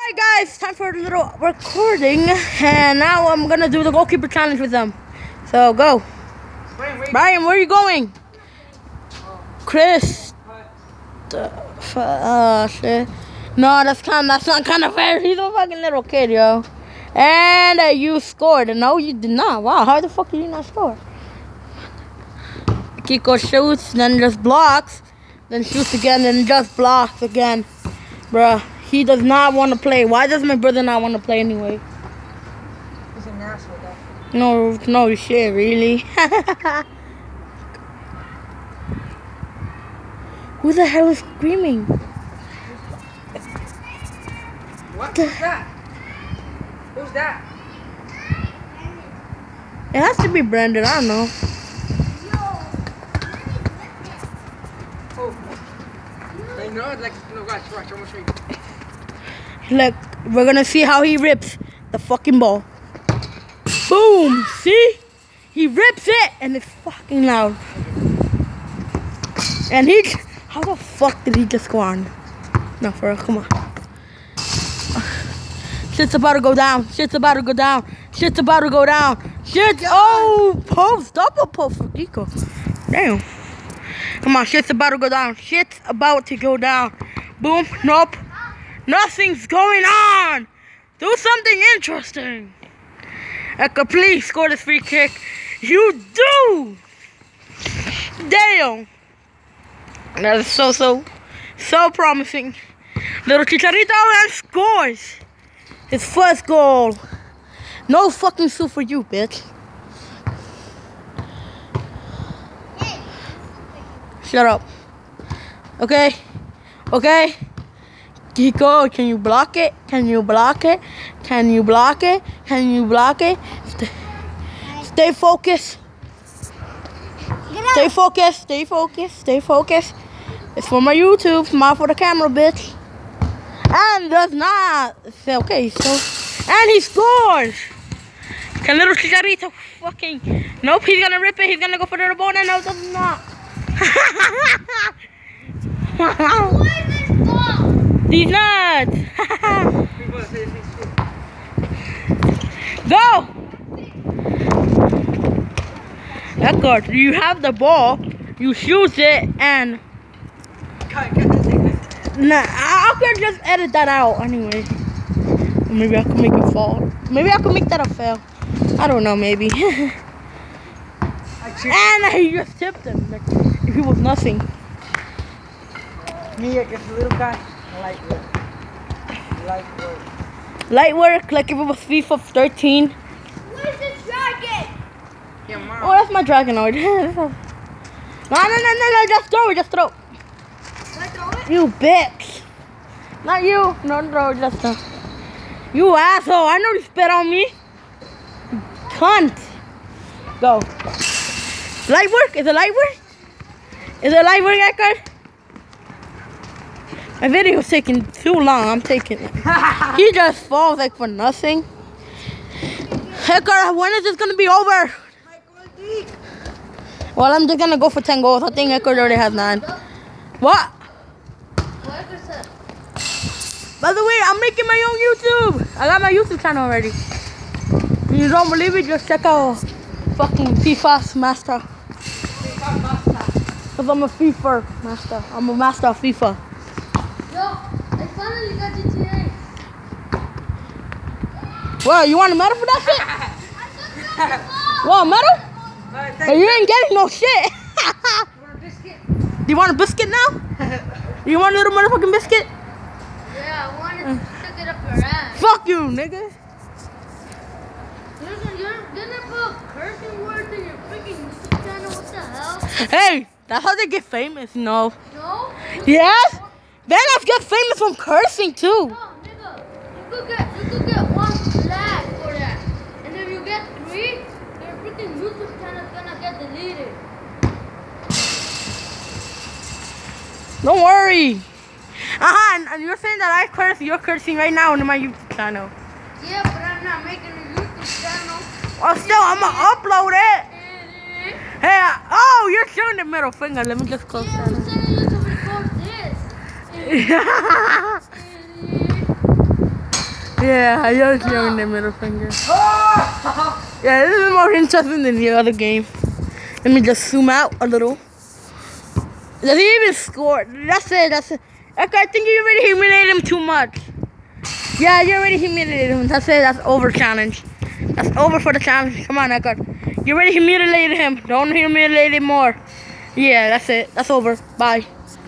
Alright guys, time for a little recording, and now I'm gonna do the goalkeeper challenge with them. So go. Brian, where are you going? Chris. Shit. No, that's not kind of fair. He's a fucking little kid, yo. And you scored. No, you did not. Wow, how the fuck did you not score? Kiko shoots, then just blocks, then shoots again, then just blocks again. Bruh, he does not want to play. Why does my brother not want to play anyway? He's an asshole, though. No shit, really? Who the hell is screaming? What? Who's that? Who's that? It has to be Brandon, I don't know. Oh. I know, like, no, watch, I'm gonna show you. Look, we're gonna see how he rips the fucking ball. Boom! See? He rips it and it's fucking loud. And how the fuck did he just go on? No, for real, come on. Shit's about to go down. Shit's about to go down. Shit's about to go down. Oh, post, double post for Kiko. Damn. Come on, shit's about to go down. Shit's about to go down. Boom, nope. Nothing's going on. Do something interesting. Eka, please score this free kick. You do. Damn. That is so promising. Little Chicharito and scores his first goal. No fucking suit for you, bitch. Shut up. Okay. Kiko, can you block it? Can you block it? Can you block it? Can you block it? Stay focused. Stay focused. Stay focused. Stay focused. It's for my YouTube, not for the camera, bitch. And does not say okay, so and he scores. Can little Chicharito fucking nope, he's gonna rip it, he's gonna go for the ball, and no, does not. These nuts. Go! Eka, you have the ball, you shoot it, and nah, I could just edit that out anyway. Maybe I could make it fall. Maybe I could make that a fail. I don't know, maybe. And he just tipped him like if he was nothing. Me against the little guy. Light work, like if it was FIFA 13. Where's the dragon? Yeah, Mom. Oh, that's my Dragonoid. No, just throw. Can I throw it? You bitch. Not you. No, just throw. You asshole. I know you spit on me. You cunt. Go. Light work? Is it light work? Is it light work, Eka? My video's taking too long. I'm taking it. He just falls like for nothing. Eka, when is this gonna be over? Well, I'm just gonna go for 10 goals. I think Eka already has 9. What? By the way, I'm making my own YouTube. I got my YouTube channel already. If you don't believe it, just check out fucking FIFA Master. Because I'm a FIFA master. I'm a master of FIFA. Yo, I finally got GTA. Well, you want a medal for that shit? What, a medal? But you ain't getting no shit. Do you want a biscuit now? You want a little motherfucking biscuit? Yeah, I wanted to stick it up your ass. Fuck you, nigga. You're gonna put cursing words in your freaking YouTube channel. What the hell? Hey, that's how they get famous, no? No? Yes? Vanoss get famous from cursing too. No, nigga. You could get 1 flag for that. And if you get 3, your freaking YouTube channel is gonna get deleted. Don't worry. And you're saying that I curse, you're cursing right now on my YouTube channel. Yeah, but I'm not making a YouTube channel. Well, still, I'm gonna upload it. Hey, oh, you're showing the middle finger. Let me just close Yeah, that. I'm telling you to record this. Yeah, you're showing the middle finger. Yeah, this is more interesting than the other game. Let me just zoom out a little. Does he even score? That's it. Okay, I think you already humiliated him too much. Yeah, you already humiliated him. That's it. That's over challenge. That's over for the challenge. Come on, Eckhart. You already humiliated him. Don't humiliate him more. Yeah, that's it. That's over. Bye.